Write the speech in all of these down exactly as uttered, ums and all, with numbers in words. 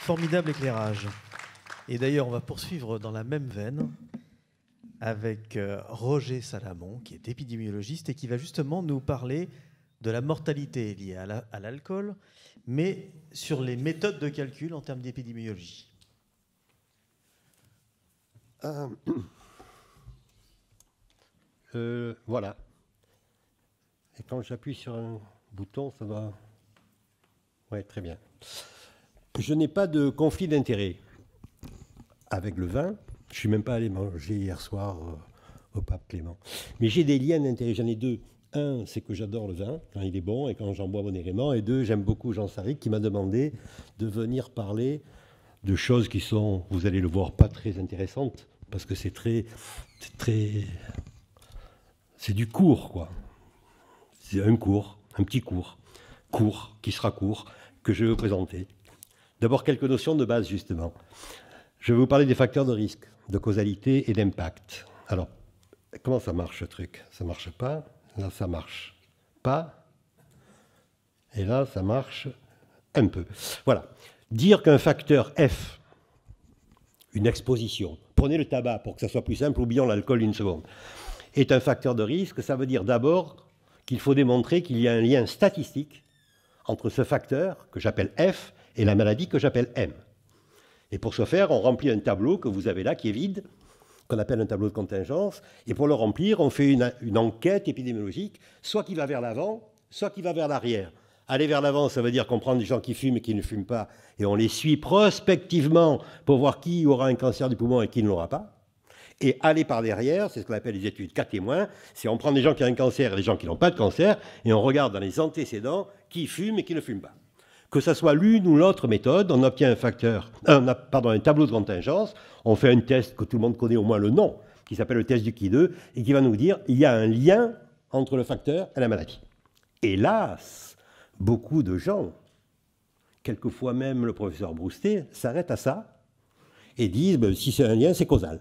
Formidable éclairage. Et d'ailleurs, on va poursuivre dans la même veine avec euh, Roger Salamon, qui est épidémiologiste et qui va justement nous parler de la mortalité liée à la- à l'alcool, mais sur les méthodes de calcul en termes d'épidémiologie. Euh, euh, voilà. Et quand j'appuie sur un bouton, ça doit... Oui, très bien. Je n'ai pas de conflit d'intérêt avec le vin. Je ne suis même pas allé manger hier soir euh, au Pape Clément. Mais j'ai des liens d'intérêt. J'en ai deux. Un, c'est que j'adore le vin quand il est bon et quand j'en bois modérément. Et deux, j'aime beaucoup Jean Sarric qui m'a demandé de venir parler de choses qui sont, vous allez le voir, pas très intéressantes parce que c'est très, c'est très, c'est du cours, quoi. C'est un cours, un petit cours, court, qui sera court, que je vais vous présenter. D'abord, quelques notions de base, justement. Je vais vous parler des facteurs de risque, de causalité et d'impact. Alors, comment ça marche, ce truc? Ça ne marche pas. Là, ça marche pas. Et là, ça marche un peu. Voilà. Dire qu'un facteur F, une exposition, prenez le tabac pour que ça soit plus simple, oublions l'alcool une seconde, est un facteur de risque, ça veut dire d'abord qu'il faut démontrer qu'il y a un lien statistique entre ce facteur, que j'appelle F, et la maladie que j'appelle M. Et pour ce faire, on remplit un tableau que vous avez là, qui est vide, qu'on appelle un tableau de contingence, et pour le remplir, on fait une, une enquête épidémiologique, soit qui va vers l'avant, soit qui va vers l'arrière. Aller vers l'avant, ça veut dire qu'on prend des gens qui fument et qui ne fument pas, et on les suit prospectivement pour voir qui aura un cancer du poumon et qui ne l'aura pas. Et aller par derrière, c'est ce qu'on appelle les études cas témoins, c'est on prend des gens qui ont un cancer et des gens qui n'ont pas de cancer, et on regarde dans les antécédents qui fument et qui ne fument pas. Que ce soit l'une ou l'autre méthode, on obtient un facteur, un, pardon, un tableau de contingence, on fait un test que tout le monde connaît au moins le nom, qui s'appelle le test du Q deux, et qui va nous dire il y a un lien entre le facteur et la maladie. Hélas, beaucoup de gens, quelquefois même le professeur Broustet, s'arrêtent à ça et disent ben, si c'est un lien, c'est causal.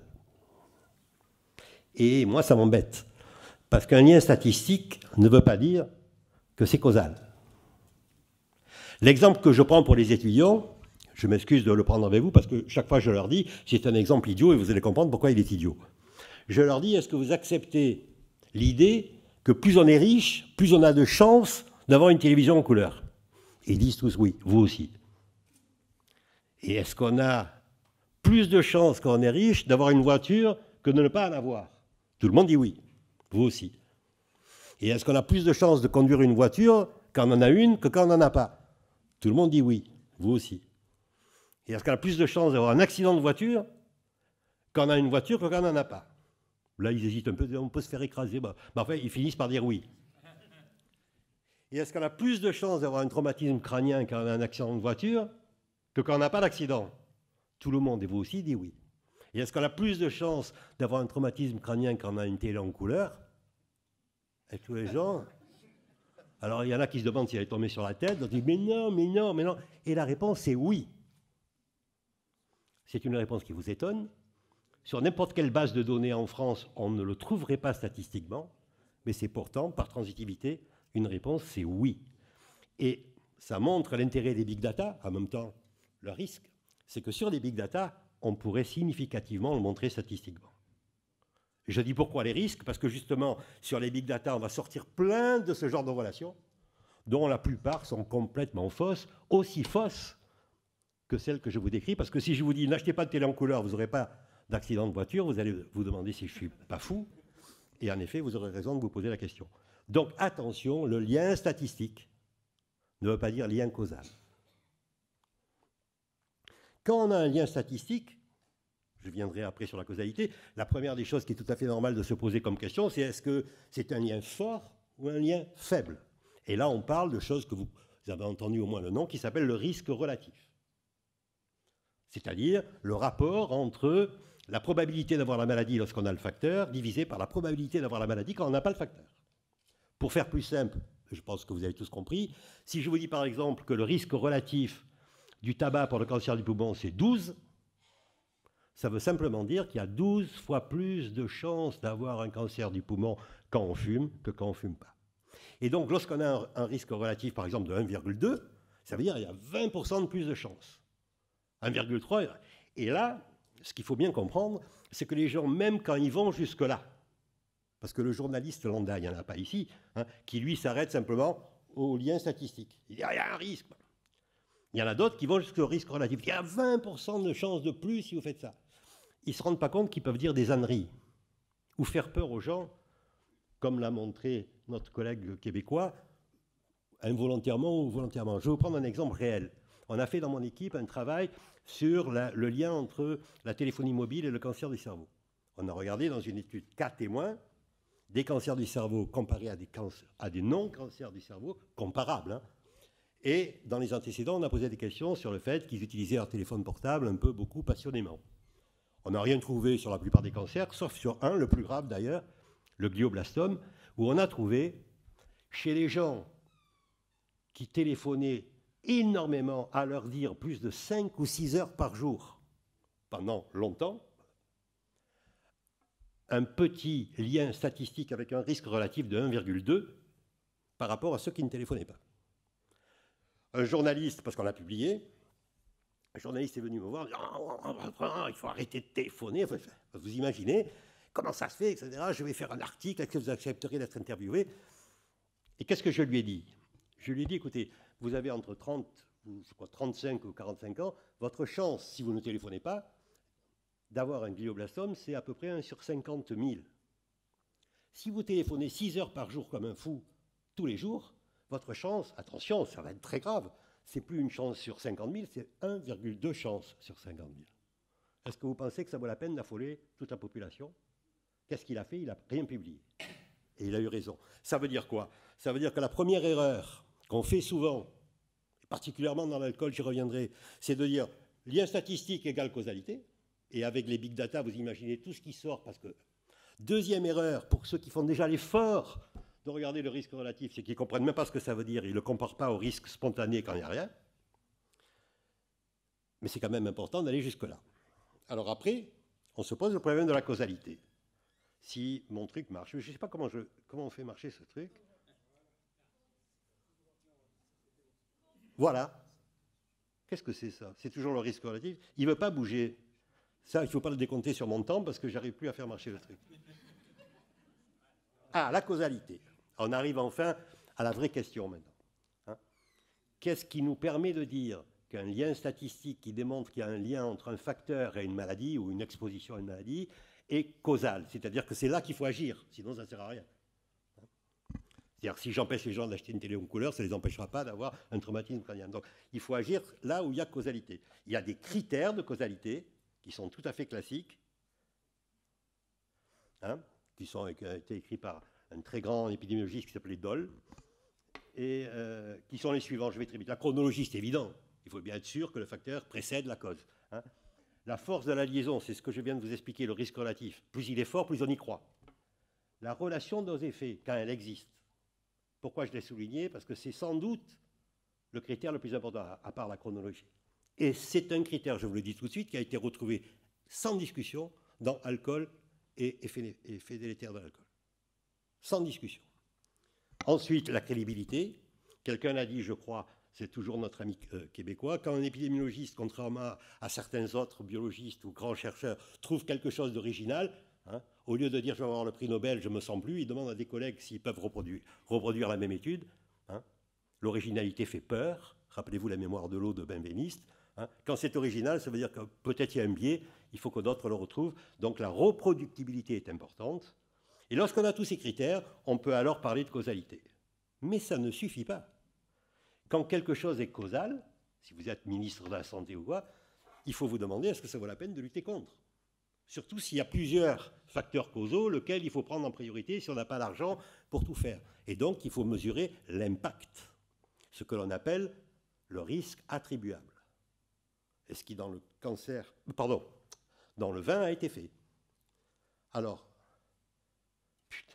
Et moi, ça m'embête, parce qu'un lien statistique ne veut pas dire que c'est causal. L'exemple que je prends pour les étudiants, je m'excuse de le prendre avec vous, parce que chaque fois je leur dis, c'est un exemple idiot et vous allez comprendre pourquoi il est idiot. Je leur dis, est-ce que vous acceptez l'idée que plus on est riche, plus on a de chances d'avoir une télévision en couleur? Ils disent tous oui, vous aussi. Et est-ce qu'on a plus de chances quand on est riche d'avoir une voiture que de ne pas en avoir? Tout le monde dit oui, vous aussi. Et est-ce qu'on a plus de chances de conduire une voiture quand on en a une que quand on n'en a pas? Tout le monde dit oui, vous aussi. Et est-ce qu'on a plus de chances d'avoir un accident de voiture quand on a une voiture que quand on n'en a pas? Là, ils hésitent un peu, on peut se faire écraser. Bah, bah, enfin, ils finissent par dire oui. Et est-ce qu'on a plus de chances d'avoir un traumatisme crânien quand on a un accident de voiture que quand on n'a pas d'accident? Tout le monde, et vous aussi, dit oui. Et est-ce qu'on a plus de chances d'avoir un traumatisme crânien quand on a une télé en couleur? Et tous les gens... Alors, il y en a qui se demandent si elle est tombée sur la tête, d'autres disent mais non, mais non, mais non. Et la réponse, c'est oui. C'est une réponse qui vous étonne. Sur n'importe quelle base de données en France, on ne le trouverait pas statistiquement, mais c'est pourtant, par transitivité, une réponse, c'est oui. Et ça montre l'intérêt des big data, en même temps, le risque, c'est que sur les big data, on pourrait significativement le montrer statistiquement. Je dis pourquoi les risques, parce que justement, sur les big data, on va sortir plein de ce genre de relations, dont la plupart sont complètement fausses, aussi fausses que celles que je vous décris, parce que si je vous dis n'achetez pas de télé en couleur, vous n'aurez pas d'accident de voiture, vous allez vous demander si je ne suis pas fou, et en effet, vous aurez raison de vous poser la question. Donc attention, le lien statistique ne veut pas dire lien causal. Quand on a un lien statistique, je viendrai après sur la causalité, la première des choses qui est tout à fait normale de se poser comme question, c'est est-ce que c'est un lien fort ou un lien faible? Et là, on parle de choses que vous avez entendu au moins le nom, qui s'appelle le risque relatif. C'est-à-dire le rapport entre la probabilité d'avoir la maladie lorsqu'on a le facteur, divisé par la probabilité d'avoir la maladie quand on n'a pas le facteur. Pour faire plus simple, je pense que vous avez tous compris, si je vous dis par exemple que le risque relatif du tabac pour le cancer du poumon, c'est douze, ça veut simplement dire qu'il y a douze fois plus de chances d'avoir un cancer du poumon quand on fume que quand on ne fume pas. Et donc, lorsqu'on a un, un risque relatif, par exemple, de un virgule deux, ça veut dire qu'il y a vingt pour cent de plus de chances. un virgule trois. Et là, ce qu'il faut bien comprendre, c'est que les gens, même quand ils vont jusque-là, parce que le journaliste lambda, il n'y en a pas ici, hein, qui lui s'arrête simplement au lien statistique. Il dit, ah, il y a un risque. Il y en a d'autres qui vont jusqu'au risque relatif. Il y a vingt pour cent de chances de plus si vous faites ça. Ils ne se rendent pas compte qu'ils peuvent dire des âneries ou faire peur aux gens, comme l'a montré notre collègue québécois, involontairement ou volontairement. Je vais vous prendre un exemple réel. On a fait dans mon équipe un travail sur la, le lien entre la téléphonie mobile et le cancer du cerveau. On a regardé dans une étude cas témoins des cancers du cerveau comparés à des, à des non-cancers du cerveau comparables. Hein. Et dans les antécédents, on a posé des questions sur le fait qu'ils utilisaient leur téléphone portable un peu, beaucoup, passionnément. On n'a rien trouvé sur la plupart des cancers, sauf sur un, le plus grave d'ailleurs, le glioblastome, où on a trouvé chez les gens qui téléphonaient énormément, à leur dire plus de cinq ou six heures par jour, pendant longtemps, un petit lien statistique avec un risque relatif de un virgule deux par rapport à ceux qui ne téléphonaient pas. Un journaliste, parce qu'on l'a publié, un journaliste est venu me voir, oh, il faut arrêter de téléphoner. Vous imaginez comment ça se fait, et cetera. Je vais faire un article, est-ce que vous accepteriez d'être interviewé? Et qu'est-ce que je lui ai dit? Je lui ai dit, écoutez, vous avez entre trente, je crois, trente-cinq ou quarante-cinq ans, votre chance, si vous ne téléphonez pas, d'avoir un glioblastome, c'est à peu près un sur cinquante mille. Si vous téléphonez six heures par jour comme un fou, tous les jours, votre chance, attention, ça va être très grave, c'est plus une chance sur cinquante mille, c'est un virgule deux chances sur cinquante mille. Est-ce que vous pensez que ça vaut la peine d'affoler toute la population? Qu'est-ce qu'il a fait? Il n'a rien publié. Et il a eu raison. Ça veut dire quoi? Ça veut dire que la première erreur qu'on fait souvent, et particulièrement dans l'alcool, j'y reviendrai, c'est de dire lien statistique égale causalité. Et avec les big data, vous imaginez tout ce qui sort. Parce que deuxième erreur, pour ceux qui font déjà l'effort de regarder le risque relatif, c'est qu'ils ne comprennent même pas ce que ça veut dire. Ils ne le comparent pas au risque spontané quand il n'y a rien. Mais c'est quand même important d'aller jusque-là. Alors après, on se pose le problème de la causalité. Si mon truc marche, je ne sais pas comment, je, comment on fait marcher ce truc. Voilà. Qu'est-ce que c'est ça? C'est toujours le risque relatif. Il ne veut pas bouger. Ça, il ne faut pas le décompter sur mon temps parce que je n'arrive plus à faire marcher le truc. Ah, la causalité. On arrive enfin à la vraie question maintenant. Hein? Qu'est-ce qui nous permet de dire qu'un lien statistique qui démontre qu'il y a un lien entre un facteur et une maladie ou une exposition à une maladie est causal? C'est-à-dire que c'est là qu'il faut agir, sinon ça ne sert à rien. C'est-à-dire que si j'empêche les gens d'acheter une télé en couleur, ça ne les empêchera pas d'avoir un traumatisme crânien. Donc il faut agir là où il y a causalité. Il y a des critères de causalité qui sont tout à fait classiques, hein, qui sont, qui ont été écrits par un très grand épidémiologiste qui s'appelait Doll, et euh, qui sont les suivants. Je vais très vite. La chronologie, c'est évident. Il faut bien être sûr que le facteur précède la cause. Hein. La force de la liaison, c'est ce que je viens de vous expliquer, le risque relatif. Plus il est fort, plus on y croit. La relation de nos effets, quand elle existe. Pourquoi je l'ai souligné? Parce que c'est sans doute le critère le plus important, à, à part la chronologie. Et c'est un critère, je vous le dis tout de suite, qui a été retrouvé sans discussion dans alcool et effet, effet délétère de l'alcool. Sans discussion. Ensuite, la crédibilité. Quelqu'un a dit, je crois, c'est toujours notre ami euh, québécois, quand un épidémiologiste, contrairement à, à certains autres biologistes ou grands chercheurs, trouve quelque chose d'original, hein, au lieu de dire je vais avoir le prix Nobel, je ne me sens plus, il demande à des collègues s'ils peuvent reproduire, reproduire la même étude. Hein. L'originalité fait peur. Rappelez-vous la mémoire de l'eau de Benveniste. Hein. Quand c'est original, ça veut dire que peut-être il y a un biais, il faut que d'autres le retrouvent. Donc la reproductibilité est importante. Et lorsqu'on a tous ces critères, on peut alors parler de causalité. Mais ça ne suffit pas. Quand quelque chose est causal, si vous êtes ministre de la Santé ou quoi, il faut vous demander est-ce que ça vaut la peine de lutter contre. Surtout s'il y a plusieurs facteurs causaux, lesquels il faut prendre en priorité si on n'a pas l'argent pour tout faire. Et donc, il faut mesurer l'impact, ce que l'on appelle le risque attribuable. Et ce qui, dans le cancer, pardon, dans le vin, a été fait. Alors, putain,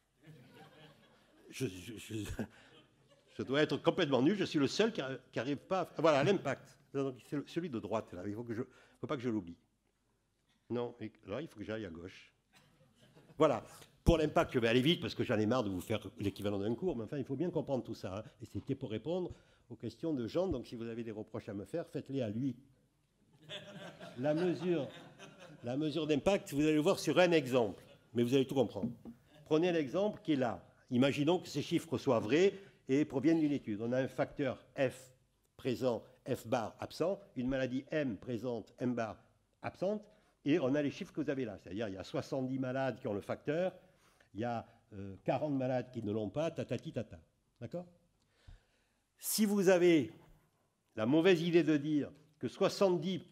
je, je, je, je dois être complètement nul, je suis le seul qui n'arrive pas à... Voilà, l'impact. C'est celui de droite, là. Il ne faut, faut pas que je l'oublie. Non, et là, il faut que j'aille à gauche. Voilà. Pour l'impact, je vais aller vite parce que j'en ai marre de vous faire l'équivalent d'un cours, mais enfin, il faut bien comprendre tout ça. Hein. Et c'était pour répondre aux questions de Jean, donc si vous avez des reproches à me faire, faites-les à lui. la mesure, la mesure d'impact, vous allez le voir sur un exemple, mais vous allez tout comprendre. Prenez l'exemple qui est là. Imaginons que ces chiffres soient vrais et proviennent d'une étude. On a un facteur F présent, F bar absent, une maladie M présente, M bar absente, et on a les chiffres que vous avez là. C'est-à-dire il y a soixante-dix malades qui ont le facteur, il y a euh, quarante malades qui ne l'ont pas, tatati tata. D'accord? Si vous avez la mauvaise idée de dire que soixante-dix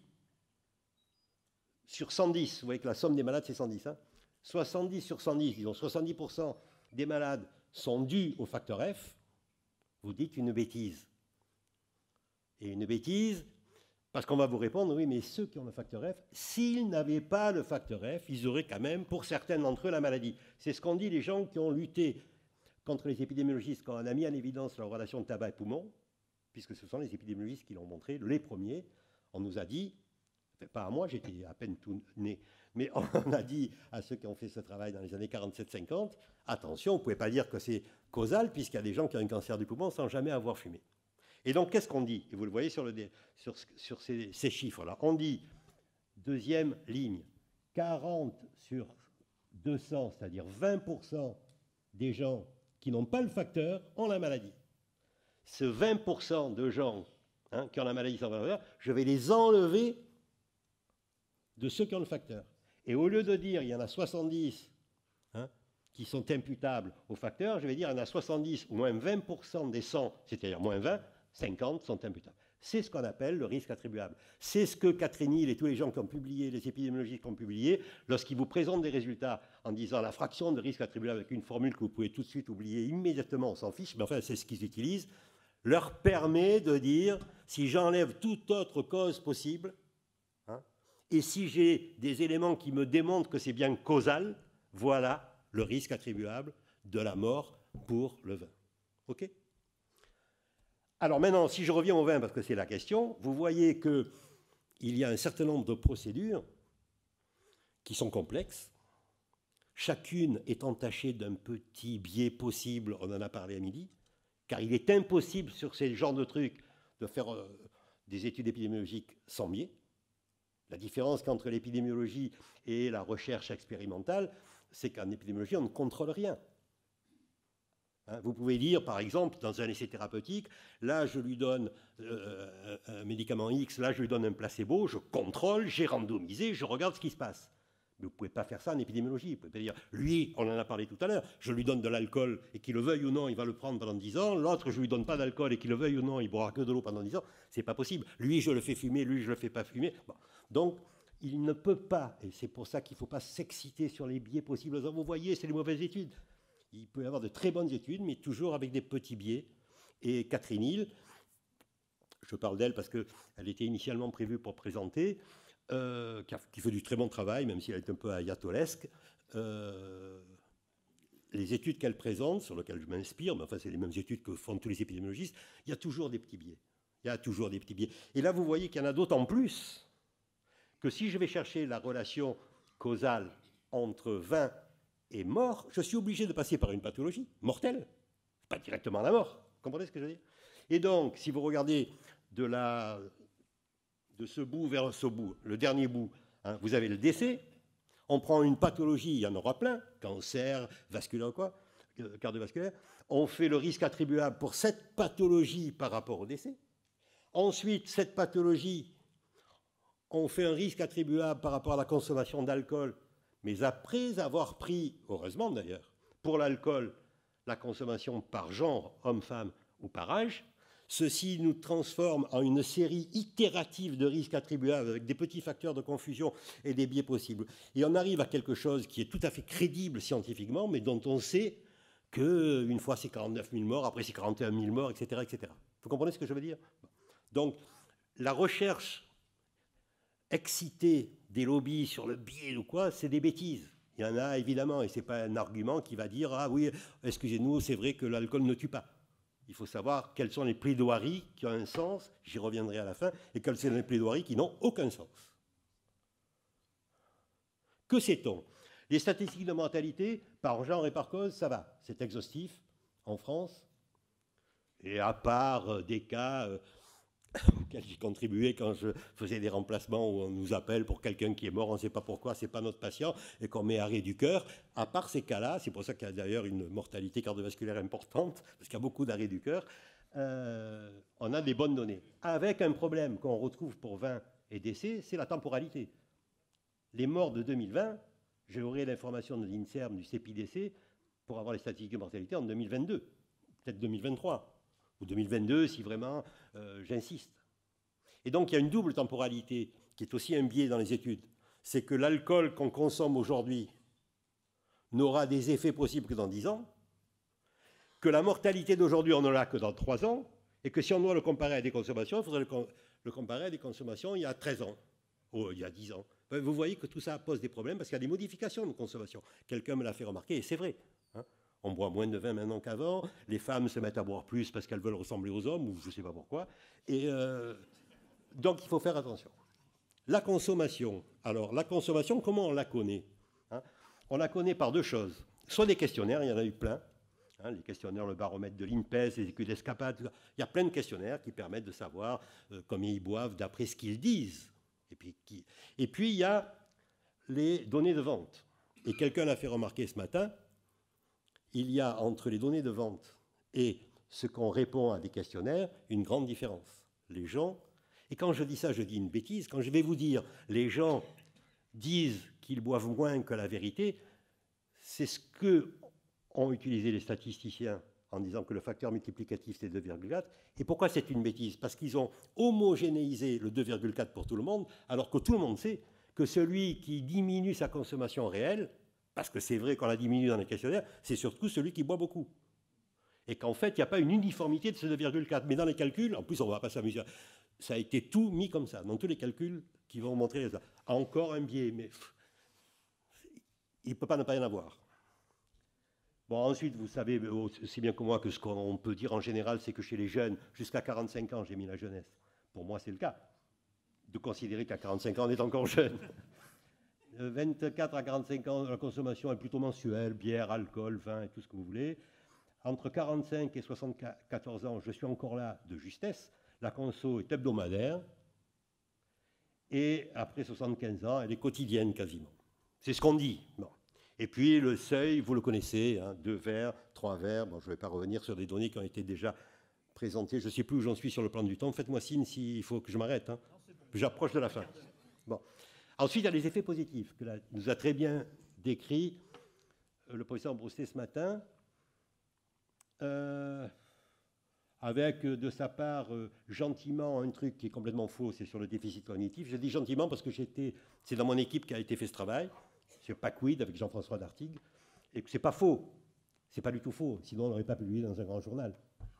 sur cent dix, vous voyez que la somme des malades c'est cent dix, hein, soixante-dix sur cent dix, disons soixante-dix pour cent des malades sont dus au facteur F, vous dites une bêtise. Et une bêtise, parce qu'on va vous répondre, oui, mais ceux qui ont le facteur F, s'ils n'avaient pas le facteur F, ils auraient quand même, pour certains d'entre eux, la maladie. C'est ce qu'ont dit les gens qui ont lutté contre les épidémiologistes quand on a mis en évidence la relation de tabac et poumon, puisque ce sont les épidémiologistes qui l'ont montré, les premiers. On nous a dit, enfin, pas à moi, j'étais à peine tout né, mais on a dit à ceux qui ont fait ce travail dans les années quarante-sept cinquante, attention, vous ne pouvez pas dire que c'est causal, puisqu'il y a des gens qui ont un cancer du poumon sans jamais avoir fumé. Et donc, qu'est-ce qu'on dit? Et vous le voyez sur, le, sur, sur ces, ces chiffres-là. On dit, deuxième ligne, quarante sur deux cents, c'est-à-dire vingt pour cent des gens qui n'ont pas le facteur ont la maladie. Ce vingt pour cent de gens hein, qui ont la maladie sans facteur, je vais les enlever de ceux qui ont le facteur. Et au lieu de dire il y en a soixante-dix hein, qui sont imputables au facteur, je vais dire il y en a soixante-dix ou moins vingt pour cent des cent, c'est-à-dire moins vingt, cinquante sont imputables. C'est ce qu'on appelle le risque attribuable. C'est ce que Catherine Hill et tous les gens qui ont publié, les épidémiologistes qui ont publié, lorsqu'ils vous présentent des résultats en disant la fraction de risque attribuable avec une formule que vous pouvez tout de suite oublier immédiatement, on s'en fiche, mais enfin c'est ce qu'ils utilisent, leur permet de dire si j'enlève toute autre cause possible, hein, et si j'ai des éléments qui me démontrent que c'est bien causal, voilà le risque attribuable de la mort pour le vin. OK ? Alors maintenant, si je reviens au vin, parce que c'est la question, vous voyez qu'il y a un certain nombre de procédures qui sont complexes, chacune est entachée d'un petit biais possible, on en a parlé à midi, car il est impossible sur ces genres de trucs de faire euh, des études épidémiologiques sans biais. La différence entre l'épidémiologie et la recherche expérimentale, c'est qu'en épidémiologie, on ne contrôle rien. Vous pouvez dire, par exemple, dans un essai thérapeutique, là, je lui donne euh, un médicament X, là, je lui donne un placebo, je contrôle, j'ai randomisé, je regarde ce qui se passe. Mais vous ne pouvez pas faire ça en épidémiologie. Vous pouvez pas dire, lui, on en a parlé tout à l'heure, je lui donne de l'alcool et qu'il le veuille ou non, il va le prendre pendant dix ans. L'autre, je ne lui donne pas d'alcool et qu'il le veuille ou non, il boira que de l'eau pendant dix ans. Ce n'est pas possible. Lui, je le fais fumer, lui, je ne le fais pas fumer. Bon. Donc, il ne peut pas, et c'est pour ça qu'il ne faut pas s'exciter sur les biais possibles. Vous voyez, c'est les mauvaises études. Il peut y avoir de très bonnes études, mais toujours avec des petits biais. Et Catherine Hill, je parle d'elle parce qu'elle était initialement prévue pour présenter, euh, qui, a, qui fait du très bon travail, même si elle est un peu ayatolesque. Euh, les études qu'elle présente, sur lesquelles je m'inspire, mais enfin c'est les mêmes études que font tous les épidémiologistes, il y a toujours des petits biais. Il y a toujours des petits biais. Et là, vous voyez qu'il y en a d'autant plus que si je vais chercher la relation causale entre vin et mort, je suis obligé de passer par une pathologie mortelle, pas directement la mort. Vous comprenez ce que je veux dire? Et donc, si vous regardez de, la, de ce bout vers ce bout, le dernier bout, hein, vous avez le décès, on prend une pathologie, il y en aura plein, cancer, vasculaire, quoi, cardiovasculaire, on fait le risque attribuable pour cette pathologie par rapport au décès. Ensuite, cette pathologie, on fait un risque attribuable par rapport à la consommation d'alcool. Mais après avoir pris, heureusement d'ailleurs, pour l'alcool, la consommation par genre, homme-femme ou par âge, ceci nous transforme en une série itérative de risques attribuables avec des petits facteurs de confusion et des biais possibles. Et on arrive à quelque chose qui est tout à fait crédible scientifiquement, mais dont on sait qu'une fois c'est quarante-neuf mille morts, après c'est quarante et un mille morts, et cetera, et cetera. Vous comprenez ce que je veux dire? Donc, la recherche exciter des lobbies sur le biais ou quoi, c'est des bêtises. Il y en a évidemment, et ce n'est pas un argument qui va dire « Ah oui, excusez-nous, c'est vrai que l'alcool ne tue pas ». Il faut savoir quelles sont les plaidoiries qui ont un sens, j'y reviendrai à la fin, et quelles sont les plaidoiries qui n'ont aucun sens. Que sait-on? Les statistiques de mortalité, par genre et par cause, ça va, c'est exhaustif en France. Et à part des cas auquel j'ai contribué quand je faisais des remplacements où on nous appelle pour quelqu'un qui est mort, on ne sait pas pourquoi, c'est pas notre patient, et qu'on met arrêt du cœur. À part ces cas-là, c'est pour ça qu'il y a d'ailleurs une mortalité cardiovasculaire importante, parce qu'il y a beaucoup d'arrêts du cœur, euh, on a des bonnes données. Avec un problème qu'on retrouve pour vingt et décès, c'est la temporalité. Les morts de deux mille vingt, j'aurai l'information de l'INSERM, du C P I D C, pour avoir les statistiques de mortalité en deux mille vingt-deux, peut-être deux mille vingt-trois. Ou deux mille vingt-deux, si vraiment euh, j'insiste. Et donc, il y a une double temporalité qui est aussi un biais dans les études. C'est que l'alcool qu'on consomme aujourd'hui n'aura des effets possibles que dans dix ans, que la mortalité d'aujourd'hui, on n'en a que dans trois ans, et que si on doit le comparer à des consommations, il faudrait le, le comparer à des consommations il y a treize ans, ou il y a dix ans. Vous voyez que tout ça pose des problèmes parce qu'il y a des modifications de consommation. Quelqu'un me l'a fait remarquer, et c'est vrai. Hein. On boit moins de vin maintenant qu'avant. Les femmes se mettent à boire plus parce qu'elles veulent ressembler aux hommes, ou je ne sais pas pourquoi. Et euh, donc, il faut faire attention. La consommation. Alors, la consommation, comment on la connaît, hein? On la connaît par deux choses. Soit des questionnaires, il y en a eu plein. Hein, les questionnaires, le baromètre de l'INPES, les études d'escapade. Il y a plein de questionnaires qui permettent de savoir euh, combien ils boivent d'après ce qu'ils disent. Et puis, qui... Et puis, il y a les données de vente. Et quelqu'un l'a fait remarquer ce matin. Il y a entre les données de vente et ce qu'on répond à des questionnaires une grande différence. Les gens, et quand je dis ça, je dis une bêtise, quand je vais vous dire les gens disent qu'ils boivent moins que la vérité, c'est ce que ont utilisé les statisticiens en disant que le facteur multiplicatif c'est deux virgule quatre. Et pourquoi c'est une bêtise? Parce qu'ils ont homogénéisé le deux virgule quatre pour tout le monde, alors que tout le monde sait que celui qui diminue sa consommation réelle, parce que c'est vrai qu'on la diminue dans les questionnaires, c'est surtout celui qui boit beaucoup. Et qu'en fait, il n'y a pas une uniformité de ce deux virgule quatre. Mais dans les calculs, en plus, on ne va pas s'amuser. Ça a été tout mis comme ça, dans tous les calculs qui vont montrer les... Encore un biais, mais pff, il ne peut pas ne pas y en avoir. Bon, ensuite, vous savez aussi bien que moi que ce qu'on peut dire en général, c'est que chez les jeunes, jusqu'à quarante-cinq ans, j'ai mis la jeunesse. Pour moi, c'est le cas. De considérer qu'à quarante-cinq ans, on est encore jeune. vingt-quatre à quarante-cinq ans, la consommation est plutôt mensuelle, bière, alcool, vin et tout ce que vous voulez. Entre quarante-cinq et soixante-quatorze ans, je suis encore là de justesse. La conso est hebdomadaire. Et après soixante-quinze ans, elle est quotidienne quasiment. C'est ce qu'on dit. Bon. Et puis le seuil, vous le connaissez, hein, deux verres, trois verres. Bon, je ne vais pas revenir sur des données qui ont été déjà présentées. Je ne sais plus où j'en suis sur le plan du temps. Faites-moi signe s'il faut que je m'arrête. Hein. J'approche de la fin. Bon. Ensuite, il y a les effets positifs, que là, nous a très bien décrit le professeur Brousset ce matin, euh, avec de sa part euh, gentiment un truc qui est complètement faux, c'est sur le déficit cognitif. Je dis gentiment parce que j'étais, c'est dans mon équipe qui a été fait ce travail, sur PACWID avec Jean-François Dartigues, et que c'est pas faux, c'est pas du tout faux, sinon on n'aurait pas publié dans un grand journal.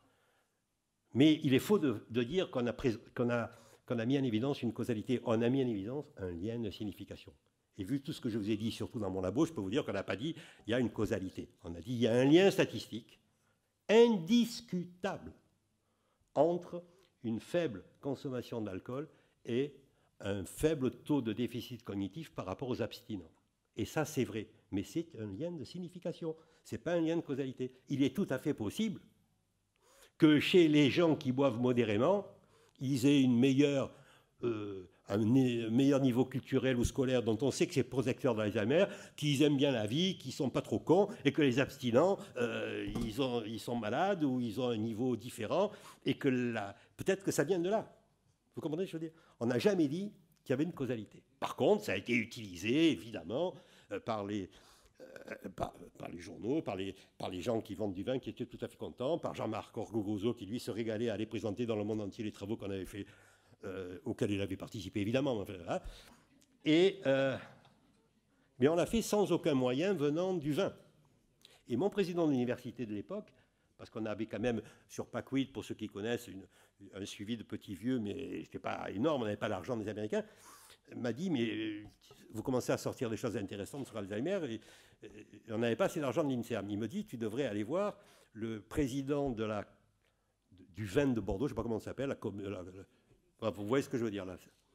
Mais il est faux de, de dire qu'on a, qu'on a qu'on a mis en évidence une causalité. On a mis en évidence un lien de signification. Et vu tout ce que je vous ai dit, surtout dans mon labo, je peux vous dire qu'on n'a pas dit il y a une causalité. On a dit il y a un lien statistique indiscutable entre une faible consommation d'alcool et un faible taux de déficit cognitif par rapport aux abstinents. Et ça, c'est vrai. Mais c'est un lien de signification. Ce n'est pas un lien de causalité. Il est tout à fait possible que chez les gens qui boivent modérément, ils aient une meilleure, euh, un meilleur niveau culturel ou scolaire dont on sait que c'est protecteur de l'Alzheimer, qu'ils aiment bien la vie, qu'ils ne sont pas trop cons, et que les abstinents, euh, ils, ont, ils sont malades ou ils ont un niveau différent, et que la, peut-être que ça vient de là. Vous comprenez ce que je veux dire? On n'a jamais dit qu'il y avait une causalité. Par contre, ça a été utilisé, évidemment, euh, par les... Euh, par, par les journaux, par les, par les gens qui vendent du vin qui étaient tout à fait contents, par Jean-Marc Orgogozo qui lui se régalait à aller présenter dans le monde entier les travaux qu'on avait fait, euh, auxquels il avait participé évidemment. Hein. Et, euh, mais on l'a fait sans aucun moyen venant du vin. Et mon président de l'université de l'époque, parce qu'on avait quand même sur PACWID, pour ceux qui connaissent, une, un suivi de petits vieux, mais c'était pas énorme, on n'avait pas l'argent des Américains, m'a dit, mais vous commencez à sortir des choses intéressantes sur Alzheimer, et, et on n'avait pas assez d'argent de l'INSERM. Il me dit, tu devrais aller voir le président de la, du vin de Bordeaux, je ne sais pas comment ça s'appelle, la, la, la, vous voyez ce que je veux dire là.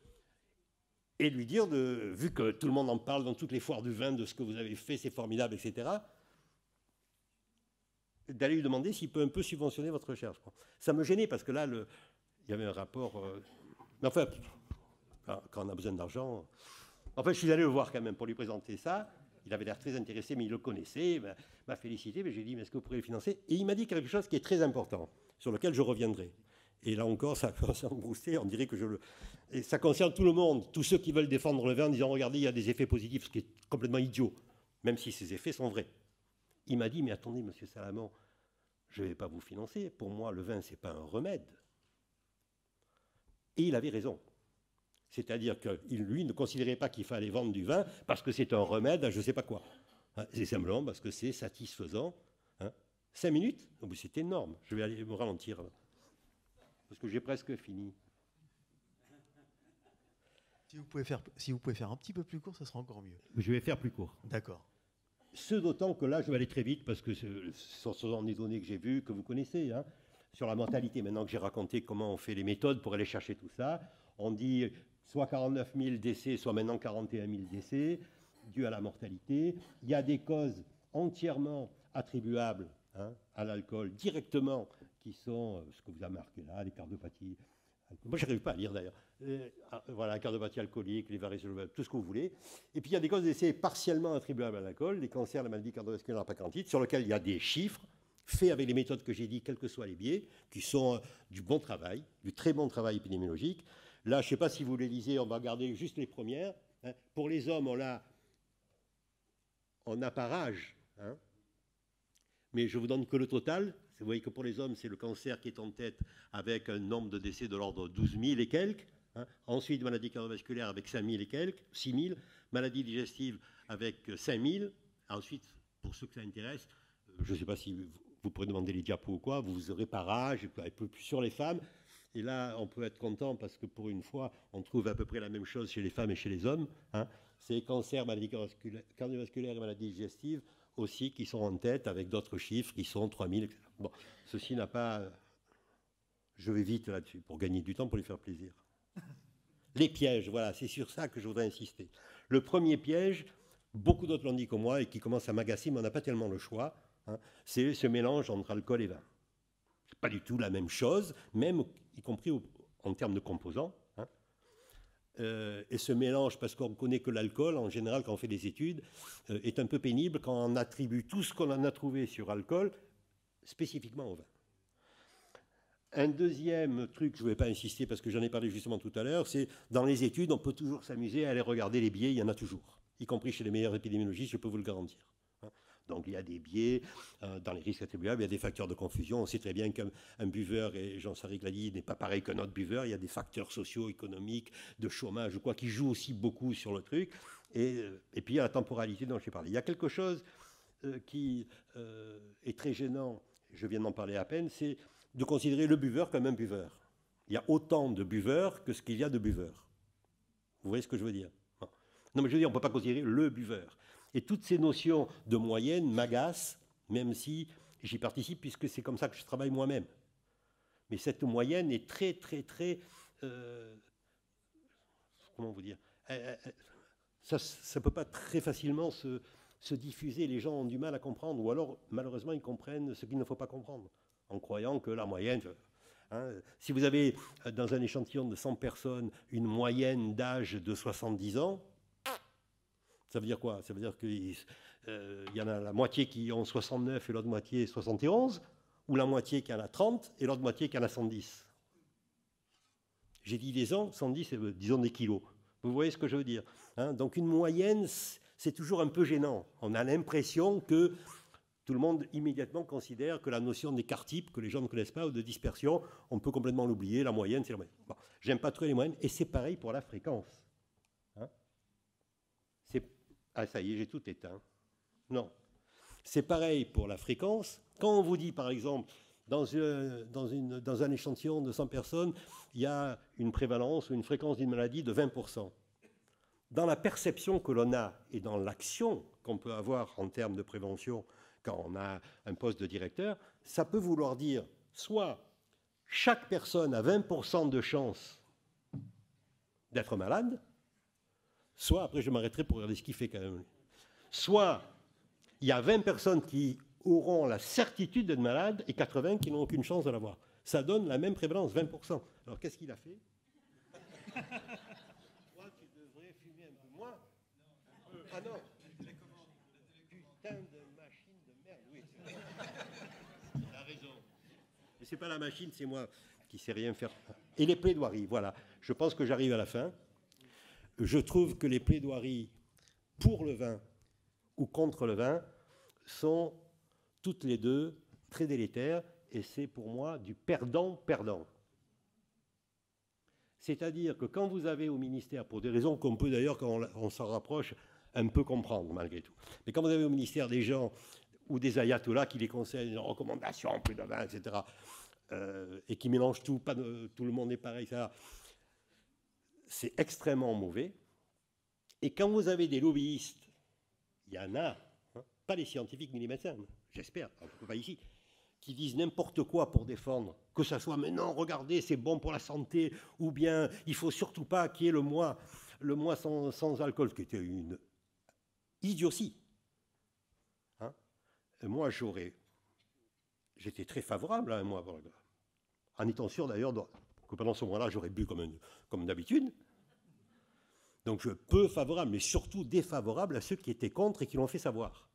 Et lui dire, de, vu que tout le monde en parle dans toutes les foires du vin, de ce que vous avez fait, c'est formidable, et cetera, d'aller lui demander s'il peut un peu subventionner votre recherche. Ça me gênait, parce que là, le, il y avait un rapport... Euh, mais enfin, quand on a besoin d'argent... Enfin, je suis allé le voir quand même pour lui présenter ça. Il avait l'air très intéressé, mais il le connaissait. Il m'a félicité, mais j'ai dit, mais est-ce que vous pourrez le financer? Et il m'a dit quelque chose qui est très important, sur lequel je reviendrai. Et là encore, ça commence à me booster, on dirait que je le... Et ça concerne tout le monde, tous ceux qui veulent défendre le vin en disant, regardez, il y a des effets positifs, ce qui est complètement idiot, même si ces effets sont vrais. Il m'a dit, mais attendez, monsieur Salamon, je ne vais pas vous financer. Pour moi, le vin, ce n'est pas un remède. Et il avait raison. C'est-à-dire que lui ne considérait pas qu'il fallait vendre du vin parce que c'est un remède à je ne sais pas quoi. C'est simplement parce que c'est satisfaisant. Hein. Cinq minutes? Oh, c'est énorme. Je vais aller me ralentir. Là. Parce que j'ai presque fini. Si vous, pouvez faire, si vous pouvez faire un petit peu plus court, ça sera encore mieux. Je vais faire plus court. D'accord. Ce d'autant que là, je vais aller très vite parce que ce sont des données que j'ai vues, que vous connaissez, hein, sur la mortalité. Maintenant que j'ai raconté comment on fait les méthodes pour aller chercher tout ça, on dit soit quarante-neuf mille décès, soit maintenant quarante et un mille décès, dus à la mortalité. Il y a des causes entièrement attribuables hein, à l'alcool, directement, qui sont euh, ce que vous avez marqué là, les cardiopathies. Moi, je n'arrive pas à lire d'ailleurs. Euh, voilà, la cardiopathie alcoolique, les varicelles, tout ce que vous voulez. Et puis, il y a des causes d'essai partiellement attribuables à l'alcool, les cancers, la maladie cardiovasculaire, la pancréatite, sur lesquels il y a des chiffres faits avec les méthodes que j'ai dit, quels que soient les biais, qui sont euh, du bon travail, du très bon travail épidémiologique. Là, je ne sais pas si vous les lisez, on va regarder juste les premières. Hein. Pour les hommes, on a, on a par âge, hein. Mais je vous donne que le total. Vous voyez que pour les hommes, c'est le cancer qui est en tête avec un nombre de décès de l'ordre de douze mille et quelques. Hein. Ensuite, maladie cardiovasculaire avec cinq mille et quelques, six mille. Maladie digestive avec cinq mille. Ensuite, pour ceux que ça intéresse, je ne sais pas si vous, vous pourrez demander les diapos ou quoi, vous aurez par âge, un peu plus sur les femmes. Et là, on peut être content parce que pour une fois, on trouve à peu près la même chose chez les femmes et chez les hommes. Hein. C'est cancer, maladie cardiovasculaire et maladie digestive aussi qui sont en tête avec d'autres chiffres qui sont trois mille. Bon, ceci n'a pas... Je vais vite là-dessus pour gagner du temps, pour lui faire plaisir. Les pièges, voilà, c'est sur ça que je voudrais insister. Le premier piège, beaucoup d'autres l'ont dit comme moi et qui commence à m'agacer, mais on n'a pas tellement le choix, hein, c'est ce mélange entre alcool et vin. C'est pas du tout la même chose, même y compris au, en termes de composants. Hein. Euh, et ce mélange, parce qu'on connaît que l'alcool, en général, quand on fait des études, euh, est un peu pénible quand on attribue tout ce qu'on en a trouvé sur alcool spécifiquement au vin. Un deuxième truc, je ne vais pas insister parce que j'en ai parlé justement tout à l'heure, c'est dans les études, on peut toujours s'amuser à aller regarder les biais, il y en a toujours, y compris chez les meilleurs épidémiologistes, je peux vous le garantir. Donc il y a des biais euh, dans les risques attribuables, il y a des facteurs de confusion. On sait très bien qu'un un buveur, et Jean Sarric l'a dit, n'est pas pareil qu'un autre buveur. Il y a des facteurs socio-économiques, de chômage, quoi, qui jouent aussi beaucoup sur le truc. Et, et puis il y a la temporalité dont j'ai parlé. Il y a quelque chose euh, qui euh, est très gênant, je viens d'en parler à peine, c'est de considérer le buveur comme un buveur. Il y a autant de buveurs que ce qu'il y a de buveurs. Vous voyez ce que je veux dire? Non, non mais je veux dire, on ne peut pas considérer le buveur. Et toutes ces notions de moyenne m'agacent, même si j'y participe, puisque c'est comme ça que je travaille moi-même. Mais cette moyenne est très, très, très... Euh, comment vous dire euh, Ça ne peut pas très facilement se, se diffuser. Les gens ont du mal à comprendre, ou alors, malheureusement, ils comprennent ce qu'il ne faut pas comprendre, en croyant que la moyenne... Hein, si vous avez, dans un échantillon de cent personnes, une moyenne d'âge de soixante-dix ans, ça veut dire quoi? Ça veut dire qu'il euh, y en a la moitié qui ont soixante-neuf et l'autre moitié soixante et onze, ou la moitié qui en a trente et l'autre moitié qui en a cent dix. J'ai dit des ans, cent dix, c'est, disons des kilos. Vous voyez ce que je veux dire, hein? Donc une moyenne, c'est toujours un peu gênant. On a l'impression que tout le monde immédiatement considère que la notion d'écart type, que les gens ne connaissent pas, ou de dispersion, on peut complètement l'oublier. La moyenne, c'est la moyenne. Bon, j'aime pas trop les moyennes, et c'est pareil pour la fréquence. Hein? C'est Ah, ça y est, j'ai tout éteint. Non. C'est pareil pour la fréquence. Quand on vous dit, par exemple, dans, une, dans, une, dans un échantillon de cent personnes, il y a une prévalence ou une fréquence d'une maladie de vingt pour cent. Dans la perception que l'on a et dans l'action qu'on peut avoir en termes de prévention quand on a un poste de directeur, ça peut vouloir dire soit chaque personne a vingt pour cent de chance d'être malade, soit, après je m'arrêterai pour regarder ce qu'il fait quand même, soit il y a vingt personnes qui auront la certitude d'être malades et quatre-vingts qui n'ont aucune chance de l'avoir. Ça donne la même prévalence, vingt pour cent. Alors qu'est-ce qu'il a fait? Toi, tu devrais fumer un peu moins. Ah non. Putain de machine de merde, oui. Tu as raison. Mais c'est pas la machine, c'est moi qui sais rien faire. Et les plaidoiries, voilà. Je pense que j'arrive à la fin. Je trouve que les plaidoiries pour le vin ou contre le vin sont toutes les deux très délétères et c'est pour moi du perdant-perdant. C'est-à-dire que quand vous avez au ministère, pour des raisons qu'on peut d'ailleurs, quand on, on s'en rapproche, un peu comprendre malgré tout, mais quand vous avez au ministère des gens ou des ayatollahs qui les conseillent, des recommandations, plus de vin, et cetera, euh, et qui mélangent tout, pas de, tout le monde est pareil, ça, c'est extrêmement mauvais. Et quand vous avez des lobbyistes, il y en a, hein, pas les scientifiques ni les médecins, j'espère, en tout cas pas ici, qui disent n'importe quoi pour défendre, que ça soit, mais non, regardez, c'est bon pour la santé, ou bien il faut surtout pas qu'il y ait le mois, le mois sans, sans alcool, ce qui était une idiotie. Hein, et moi, j'aurais, j'étais très favorable à un mois, en étant sûr d'ailleurs que pendant ce mois-là, j'aurais bu comme, comme d'habitude. Donc je peu favorable, mais surtout défavorable à ceux qui étaient contre et qui l'ont fait savoir.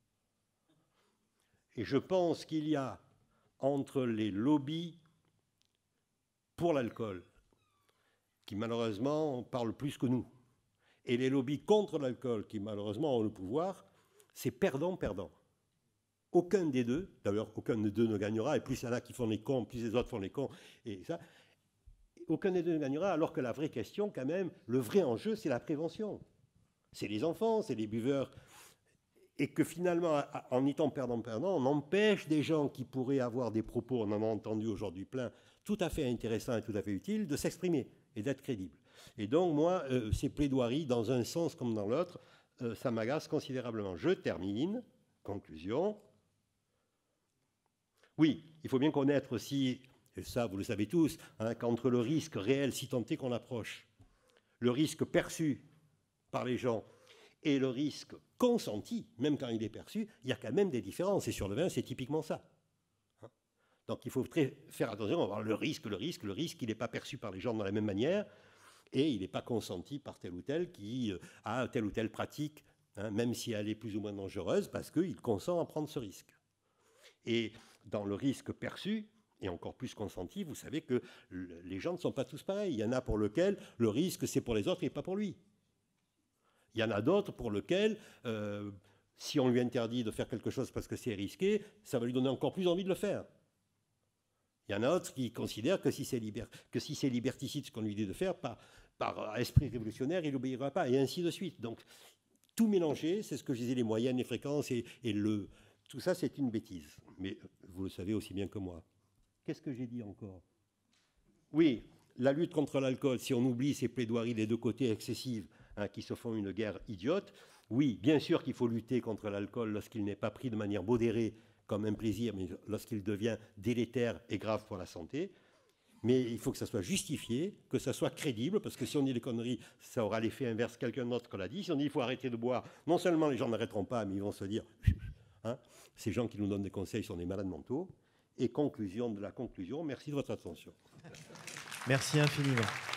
Et je pense qu'il y a entre les lobbies pour l'alcool, qui malheureusement parlent plus que nous, et les lobbies contre l'alcool, qui malheureusement ont le pouvoir, c'est perdant-perdant. Aucun des deux, d'ailleurs aucun des deux ne gagnera, et plus il y en a qui font les cons, plus les autres font les cons, et ça, aucun des deux ne gagnera, alors que la vraie question, quand même, le vrai enjeu, c'est la prévention. C'est les enfants, c'est les buveurs. Et que finalement, en étant perdant-perdant, on empêche des gens qui pourraient avoir des propos, on en a entendu aujourd'hui plein, tout à fait intéressants et tout à fait utiles, de s'exprimer et d'être crédibles. Et donc, moi, euh, ces plaidoiries, dans un sens comme dans l'autre, euh, ça m'agace considérablement. Je termine. Conclusion. Oui, il faut bien connaître aussi, et ça vous le savez tous, hein, qu'entre le risque réel, si tant est qu'on approche, le risque perçu par les gens, et le risque consenti, même quand il est perçu, il y a quand même des différences. Et sur le vin, c'est typiquement ça. Hein, donc il faut très faire attention, on va voir le risque, le risque, le risque, il n'est pas perçu par les gens de la même manière, et il n'est pas consenti par tel ou tel qui euh, a telle ou telle pratique, hein, même si elle est plus ou moins dangereuse, parce qu'il consent à prendre ce risque. Et dans le risque perçu, et encore plus consenti, vous savez que les gens ne sont pas tous pareils. Il y en a pour lequel le risque, c'est pour les autres et pas pour lui. Il y en a d'autres pour lesquels, euh, si on lui interdit de faire quelque chose parce que c'est risqué, ça va lui donner encore plus envie de le faire. Il y en a d'autres qui considèrent que si c'est liber... que si c'est liberticide ce qu'on lui dit de faire, par, par esprit révolutionnaire, il n'obéira pas, et ainsi de suite. Donc, tout mélanger, c'est ce que je disais, les moyennes, les fréquences, et, et le... tout ça, c'est une bêtise. Mais vous le savez aussi bien que moi. Qu'est-ce que j'ai dit encore? Oui, la lutte contre l'alcool, si on oublie ces plaidoiries des deux côtés excessives, hein, qui se font une guerre idiote, oui, bien sûr qu'il faut lutter contre l'alcool lorsqu'il n'est pas pris de manière modérée comme un plaisir, mais lorsqu'il devient délétère et grave pour la santé. Mais il faut que ça soit justifié, que ça soit crédible, parce que si on dit des conneries, ça aura l'effet inverse, quelqu'un d'autre l'a dit. Si on dit qu'il faut arrêter de boire, non seulement les gens n'arrêteront pas, mais ils vont se dire, hein, ces gens qui nous donnent des conseils sont des malades mentaux. Et conclusion de la conclusion, merci de votre attention. Merci infiniment.